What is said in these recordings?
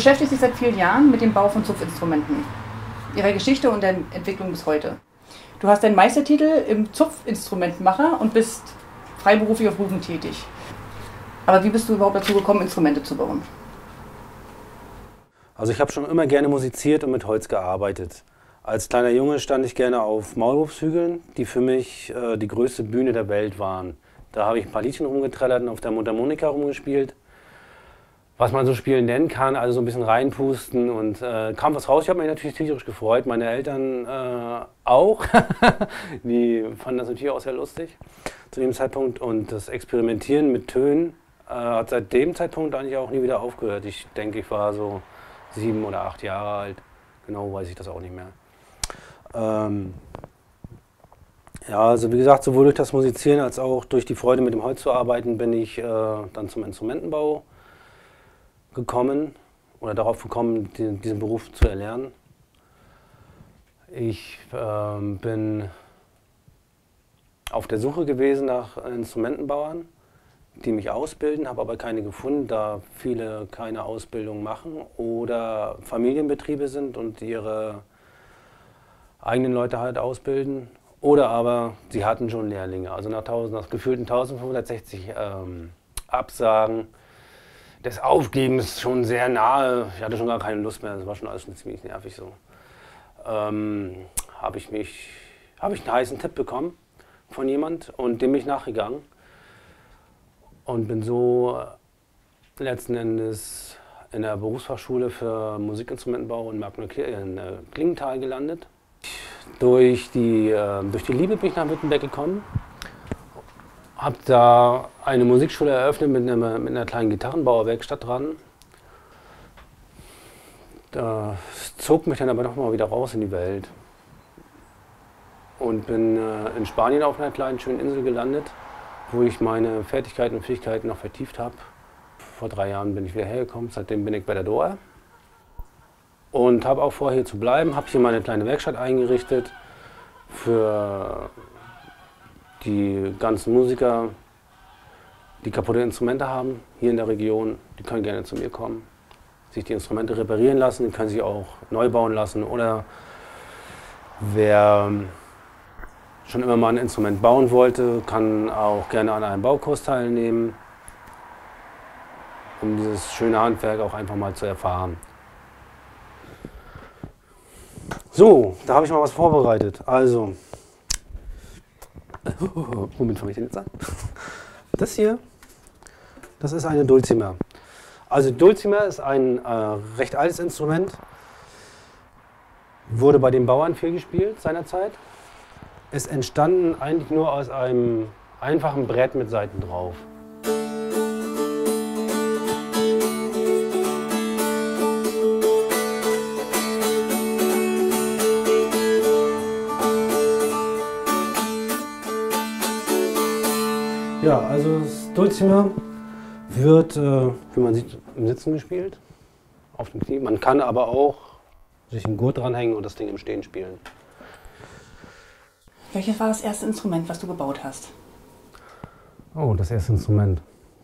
beschäftigst dich seit vielen Jahren mit dem Bau von Zupfinstrumenten, ihrer Geschichte und der Entwicklung bis heute. Du hast deinen Meistertitel im Zupfinstrumentenmacher und bist freiberuflich auf Rufen tätig. Aber wie bist du überhaupt dazu gekommen, Instrumente zu bauen? Also ich habe schon immer gerne musiziert und mit Holz gearbeitet. Als kleiner Junge stand ich gerne auf Maulwurfshügeln, die für mich die größte Bühne der Welt waren. Da habe ich ein paar Liedchen rumgetrellert und auf der Mundharmonika rumgespielt. Was man so spielen nennen kann, also so ein bisschen reinpusten und kam was raus. Ich habe mich natürlich tierisch gefreut, meine Eltern auch. Die fanden das natürlich auch sehr lustig zu dem Zeitpunkt. Und das Experimentieren mit Tönen hat seit dem Zeitpunkt eigentlich auch nie wieder aufgehört. Ich denke, ich war so 7 oder 8 Jahre alt. Genau weiß ich das auch nicht mehr. Ja, also wie gesagt, sowohl durch das Musizieren als auch durch die Freude mit dem Holz zu arbeiten, bin ich dann zum Instrumentenbau gekommen oder darauf gekommen, diesen Beruf zu erlernen. Ich bin auf der Suche gewesen nach Instrumentenbauern, die mich ausbilden, habe aber keine gefunden, da viele keine Ausbildung machen oder Familienbetriebe sind und ihre eigenen Leute halt ausbilden. Oder aber sie hatten schon Lehrlinge, also nach gefühlten 1560 Absagen des Aufgebens schon sehr nahe. Ich hatte schon gar keine Lust mehr, das war schon alles schon ziemlich nervig so. Habe ich einen heißen Tipp bekommen von jemand und dem bin ich nachgegangen. Und bin so letzten Endes in der Berufsfachschule für Musikinstrumentenbau in Klingenthal gelandet. Durch die Liebe bin ich nach Wittenberg gekommen, habe da eine Musikschule eröffnet mit einer kleinen Gitarrenbauerwerkstatt dran. Da zog mich dann aber noch mal wieder raus in die Welt und bin in Spanien auf einer kleinen schönen Insel gelandet, wo ich meine Fertigkeiten und Fähigkeiten noch vertieft habe. Vor 3 Jahren bin ich wieder hergekommen, seitdem bin ich bei der DORA. Und habe auch vor, hier zu bleiben, habe hier meine kleine Werkstatt eingerichtet für die ganzen Musiker, die kaputte Instrumente haben, hier in der Region. Die können gerne zu mir kommen, sich die Instrumente reparieren lassen, die können sich auch neu bauen lassen. Oder wer schon immer mal ein Instrument bauen wollte, kann auch gerne an einem Baukurs teilnehmen, um dieses schöne Handwerk auch einfach mal zu erfahren. So, da habe ich mal was vorbereitet. Also, womit fange ich denn jetzt an? Das hier, das ist eine Dulcimer. Also Dulcimer ist ein recht altes Instrument, wurde bei den Bauern viel gespielt seinerzeit. Ist entstanden eigentlich nur aus einem einfachen Brett mit Saiten drauf. Ja, also das Dulcimer wird, wie man sieht, im Sitzen gespielt, auf dem Knie. Man kann aber auch sich einen Gurt dranhängen und das Ding im Stehen spielen. Welches war das erste Instrument, was du gebaut hast? Oh, das erste Instrument.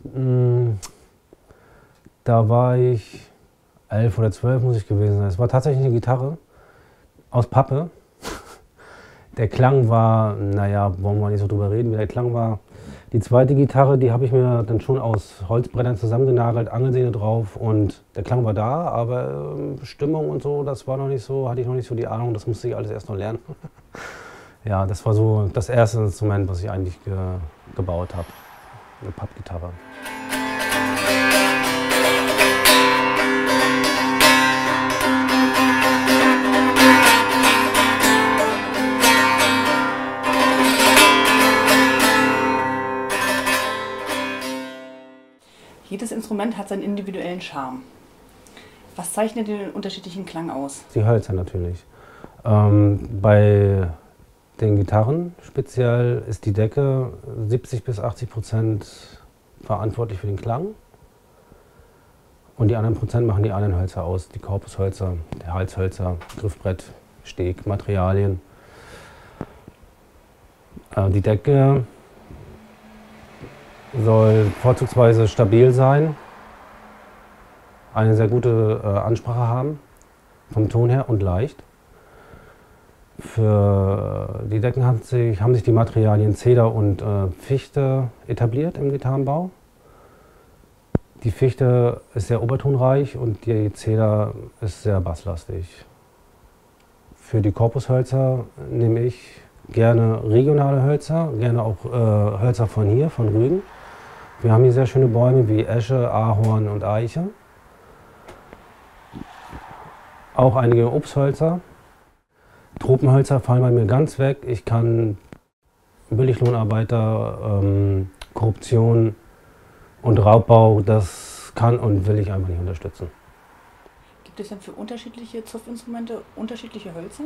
Da war ich 11 oder 12, muss ich gewesen sein. Es war tatsächlich eine Gitarre aus Pappe. Der Klang war, naja, wollen wir nicht so drüber reden, wie der Klang war. Die zweite Gitarre, die habe ich mir dann schon aus Holzbrettern zusammengenagelt, Angelsehne drauf und der Klang war da, aber Stimmung und so, das war noch nicht so, hatte ich noch nicht so die Ahnung, das musste ich alles erst noch lernen. Ja, das war so das erste Instrument, was ich eigentlich gebaut habe, eine Pappgitarre. Jedes Instrument hat seinen individuellen Charme. Was zeichnet den unterschiedlichen Klang aus? Die Hölzer natürlich. Bei den Gitarren speziell ist die Decke 70–80% verantwortlich für den Klang. Und die anderen Prozent machen die anderen Hölzer aus. Die Korpushölzer, die Halshölzer, Griffbrett, Steg, Materialien. Die Decke soll vorzugsweise stabil sein. eine sehr gute Ansprache haben, vom Ton her und leicht. Für die Decken haben sich die Materialien Zeder und Fichte etabliert im Gitarrenbau. Die Fichte ist sehr obertonreich und die Zeder ist sehr basslastig. Für die Korpushölzer nehme ich gerne regionale Hölzer, gerne auch Hölzer von hier, von Rügen. Wir haben hier sehr schöne Bäume wie Esche, Ahorn und Eiche. Auch einige Obsthölzer. Tropenhölzer fallen bei mir ganz weg. Ich kann Billiglohnarbeiter, Korruption und Raubbau, das kann und will ich einfach nicht unterstützen. Gibt es denn für unterschiedliche Zupfinstrumente unterschiedliche Hölzer?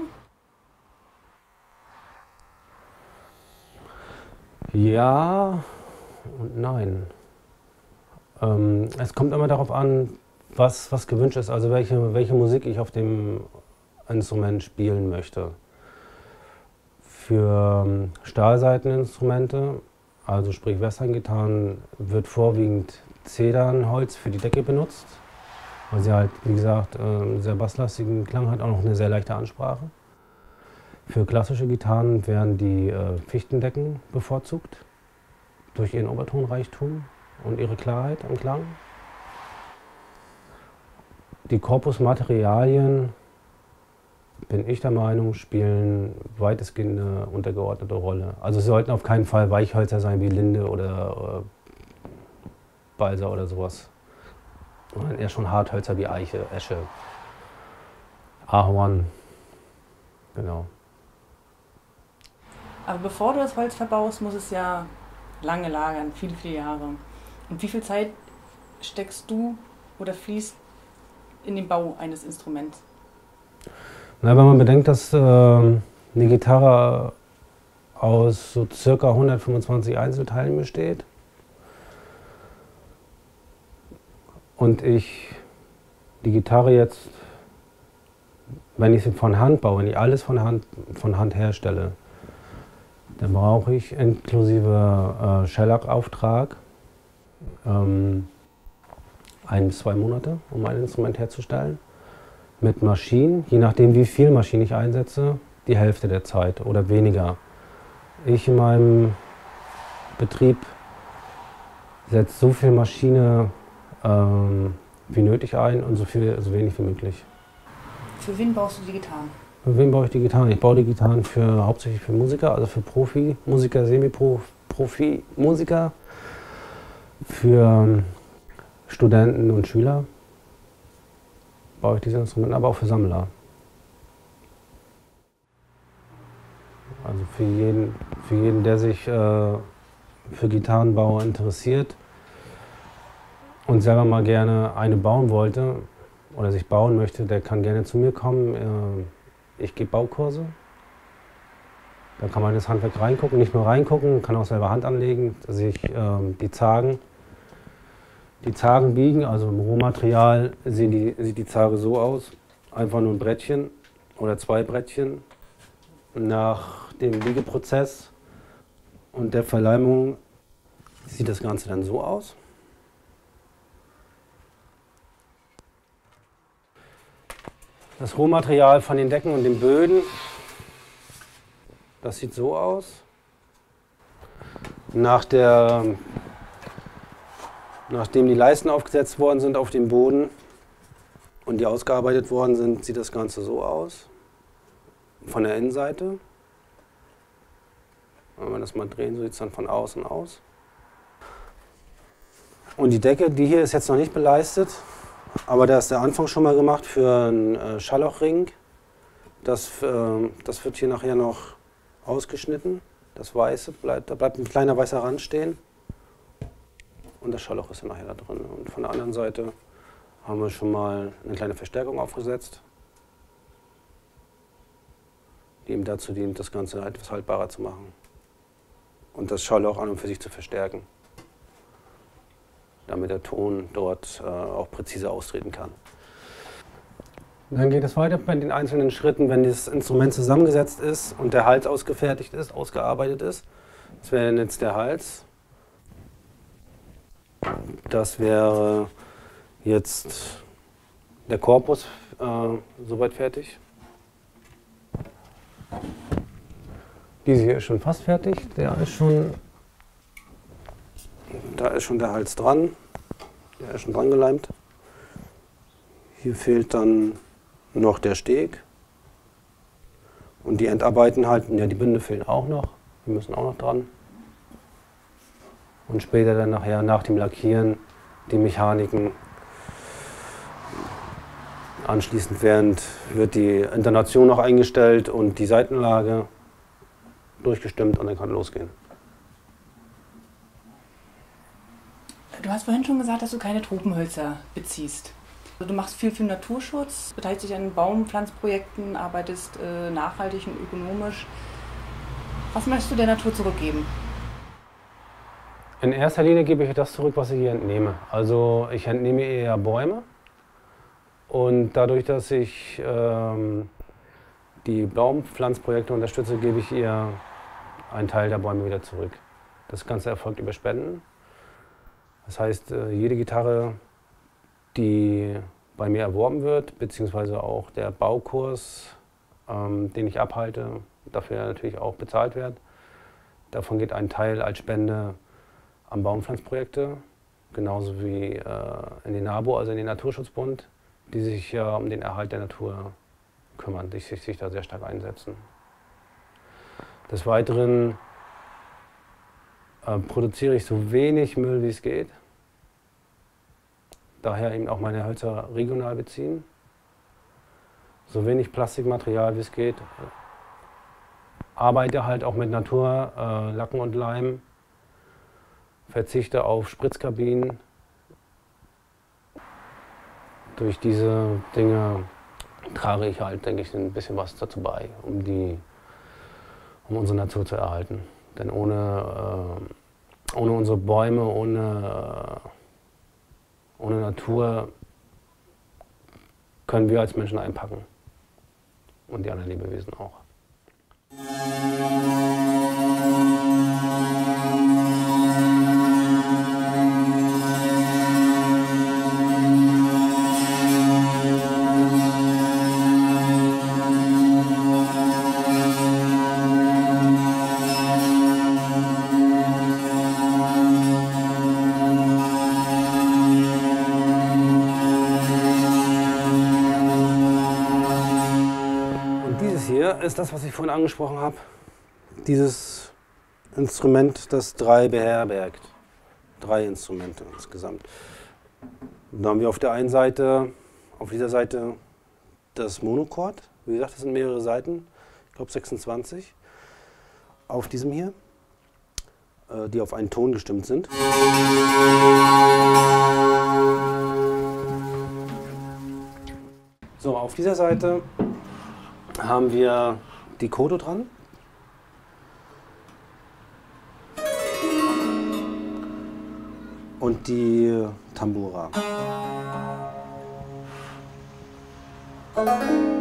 Ja und nein. Es kommt immer darauf an, was gewünscht ist, also welche Musik ich auf dem Instrument spielen möchte. Für Stahlsaiteninstrumente, also sprich Westerngitarren, wird vorwiegend Zedernholz für die Decke benutzt, weil sie halt, wie gesagt, sehr basslastigen Klang hat, auch noch eine sehr leichte Ansprache. Für klassische Gitarren werden die Fichtendecken bevorzugt, durch ihren Obertonreichtum und ihre Klarheit im Klang. Die Korpusmaterialien, bin ich der Meinung, spielen weitestgehend eine untergeordnete Rolle. Also es sollten auf keinen Fall Weichhölzer sein wie Linde oder Balsa oder sowas. Sondern eher schon Harthölzer wie Eiche, Esche, Ahorn. Genau. Aber bevor du das Holz verbaust, muss es ja lange lagern, viele, viele Jahre. Und wie viel Zeit steckst du oder fließt in den Bau eines Instruments? Na, wenn man bedenkt, dass eine Gitarre aus so circa 125 Einzelteilen besteht und ich die Gitarre jetzt, wenn ich sie von Hand baue, wenn ich alles von Hand herstelle, dann brauche ich inklusive Schellack-Auftrag 1 bis 2 Monate, um ein Instrument herzustellen. Mit Maschinen, je nachdem wie viel Maschinen ich einsetze, die Hälfte der Zeit oder weniger. Ich in meinem Betrieb setze so viel Maschine wie nötig ein und so wenig wie möglich. Für wen baust du die Gitarren? Für wen baue ich die Gitarren? Ich baue die Gitarren hauptsächlich für Musiker, also für Profi-Musiker, Semi-Profi-Musiker, für Studenten und Schüler baue ich diese Instrumente, aber auch für Sammler. Also für jeden, der sich für Gitarrenbau interessiert und selber mal gerne eine bauen wollte oder sich bauen möchte, der kann gerne zu mir kommen. Ich gebe Baukurse. Da kann man in das Handwerk reingucken, nicht nur reingucken, kann auch selber Hand anlegen, sich die Zagen biegen, also im Rohmaterial sieht die Zage so aus, einfach nur ein Brettchen oder 2 Brettchen. Nach dem Biegeprozess und der Verleimung sieht das Ganze dann so aus. Das Rohmaterial von den Decken und den Böden, das sieht so aus. Nachdem die Leisten aufgesetzt worden sind auf dem Boden und die ausgearbeitet worden sind, sieht das Ganze so aus. Von der Innenseite. Wenn wir das mal drehen, so sieht es dann von außen aus. Und die Decke, die hier ist jetzt noch nicht beleistet, aber da ist der Anfang schon mal gemacht für einen Schalllochring. Das wird hier nachher noch ausgeschnitten. Das Weiße da bleibt ein kleiner weißer Rand stehen. Und das Schallloch ist dann nachher da drin. Und von der anderen Seite haben wir schon mal eine kleine Verstärkung aufgesetzt, die eben dazu dient, das Ganze etwas haltbarer zu machen. Und das Schallloch an und für sich zu verstärken, damit der Ton dort auch präzise austreten kann. Dann geht es weiter bei den einzelnen Schritten, wenn das Instrument zusammengesetzt ist und der Hals ausgefertigt ist, ausgearbeitet ist. Das wäre jetzt der Hals. Das wäre jetzt Der Korpus soweit fertig. Diese hier ist schon fast fertig. Da ist schon der Hals dran. Der ist schon dran geleimt. Hier fehlt dann noch der Steg. Und die Endarbeiten halt, ja, die Bünde fehlen auch noch. Die müssen auch noch dran. Und später dann nachher, nach dem Lackieren, die Mechaniken. Anschließend wird die Intonation noch eingestellt und die Seitenlage durchgestimmt und dann kann losgehen. Du hast vorhin schon gesagt, dass du keine Tropenhölzer beziehst. Also du machst viel für Naturschutz, beteiligst dich an Baumpflanzprojekten, arbeitest nachhaltig und ökonomisch. Was möchtest du der Natur zurückgeben? In erster Linie gebe ich das zurück, was ich hier entnehme. Also ich entnehme eher Bäume. Und dadurch, dass ich die Baumpflanzprojekte unterstütze, gebe ich ihr einen Teil der Bäume wieder zurück. Das Ganze erfolgt über Spenden. Das heißt, jede Gitarre, die bei mir erworben wird, beziehungsweise auch der Baukurs, den ich abhalte, dafür natürlich auch bezahlt wird. Davon geht ein Teil als Spende an Baumpflanzprojekte, genauso wie in den NABU, also in den Naturschutzbund, die sich ja um den Erhalt der Natur kümmern, die sich da sehr stark einsetzen. Des Weiteren produziere ich so wenig Müll, wie es geht. Daher eben auch meine Hölzer regional beziehen. So wenig Plastikmaterial, wie es geht. Arbeite halt auch mit Naturlacken und Leim. Verzichte auf Spritzkabinen. Durch diese Dinge trage ich halt, denke ich, ein bisschen was dazu bei, um unsere Natur zu erhalten. Denn ohne unsere Bäume, ohne Natur können wir als Menschen einpacken. Und die anderen Lebewesen auch. Hier ist das, was ich vorhin angesprochen habe. Dieses Instrument, das 3 beherbergt. 3 Instrumente insgesamt. Da haben wir auf der einen Seite, auf dieser Seite das Monochord. Wie gesagt, das sind mehrere Seiten. Ich glaube 26. Auf diesem hier, die auf einen Ton gestimmt sind. So, auf dieser Seite haben wir die Koto dran. Und die Tambura.